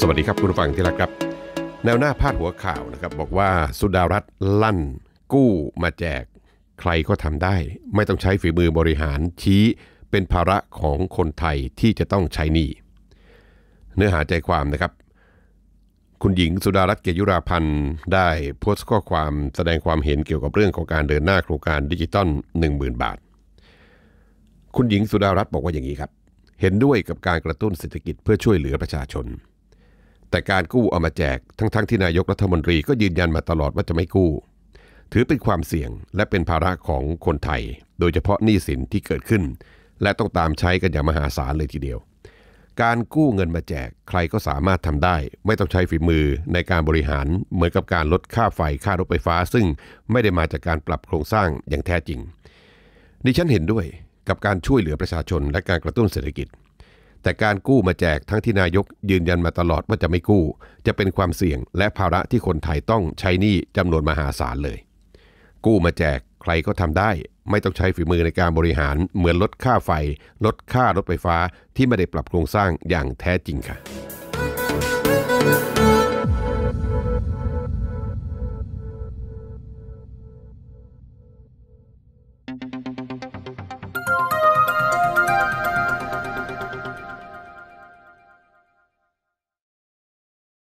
วัสดีครับคุณผู้ฟังที่รักครับแนวหน้าพาดหัวข่าวนะครับบอกว่าสุดารัตน์ลั่นกู้มาแจกใครก็ทำได้ไม่ต้องใช้ฝีมือบริหารชี้เป็นภาระของคนไทยที่จะต้องใช้หนี้เนื้อหาใจความนะครับคุณหญิงสุดารัตน์ เกยุราพันธ์ได้โพสต์ข้อความแสดงความเห็นเกี่ยวกับเรื่องของการเดินหน้าโครงการดิจิตอล 10,000 บาทคุณหญิงสุดารัตน์บอกว่าอย่างนี้ครับเห็นด้วยกับการกระตุ้นเศรษฐกิจเพื่อช่วยเหลือประชาชนแต่การกู้เอามาแจกทั้งที่นายกรัฐมนตรีก็ยืนยันมาตลอดว่าจะไม่กู้ถือเป็นความเสี่ยงและเป็นภาระของคนไทยโดยเฉพาะหนี้สินที่เกิดขึ้นและต้องตามใช้กันอย่างมหาศาลเลยทีเดียวการกู้เงินมาแจกใครก็สามารถทำได้ไม่ต้องใช้ฝีมือในการบริหารเหมือนกับการลดค่าไฟค่ารถไฟฟ้าซึ่งไม่ได้มาจากการปรับโครงสร้างอย่างแท้จริงดิฉันเห็นด้วยกับการช่วยเหลือประชาชนและการกระตุ้นเศรษฐกิจแต่การกู้มาแจกทั้งที่นายกยืนยันมาตลอดว่าจะไม่กู้จะเป็นความเสี่ยงและภาระที่คนไทยต้องใช้หนี้จำนวนมหาศาลเลยกู้มาแจกใครก็ทำได้ไม่ต้องใช้ฝีมือในการบริหารเหมือนลดค่าไฟลดค่ารถไฟฟ้าที่ไม่ได้ปรับโครงสร้างอย่างแท้จริงค่ะ